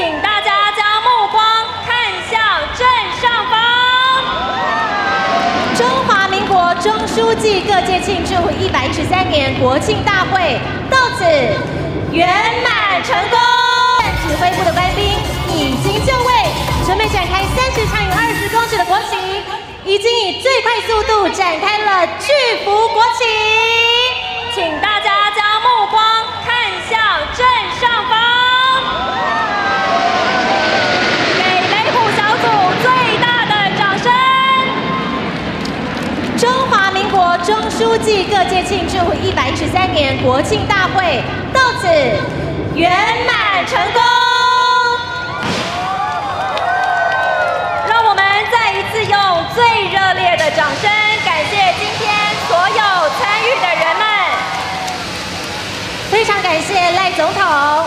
请大家将目光看向正上方。 中华民国中书记各界庆祝113年国庆大会到此圆满成功。指挥部的官兵已经就位，准备展开30长有20公尺的国旗，已经以最快速度展开了巨幅国旗。 请大家将目光看向正上方。 中书记各界庆祝113年国庆大会到此圆满成功。 让我们再一次用最热烈的掌声，感谢今天所有参与的人们。 非常感谢赖总统。